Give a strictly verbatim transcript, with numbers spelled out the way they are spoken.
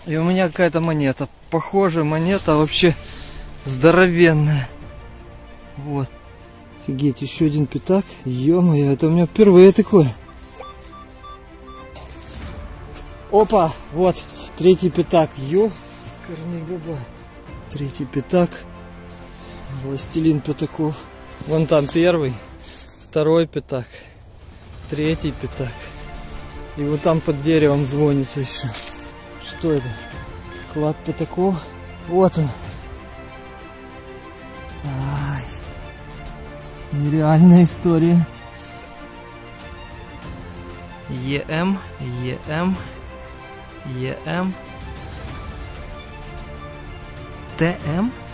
И у меня какая-то монета. Похожая монета, вообще здоровенная. Вот. Офигеть, еще один пятак. Ё-моё, это у меня впервые такое. Опа, вот, третий пятак. Ёкарный баба. Третий пятак. Властелин пятаков. Вон там первый, второй пятак, третий пятак. И вот там под деревом звонится еще. Что это? Клад пятаков. Вот он. Ай. Нереальная история. ЕМ, ЕМ, ЕМ, ТМ.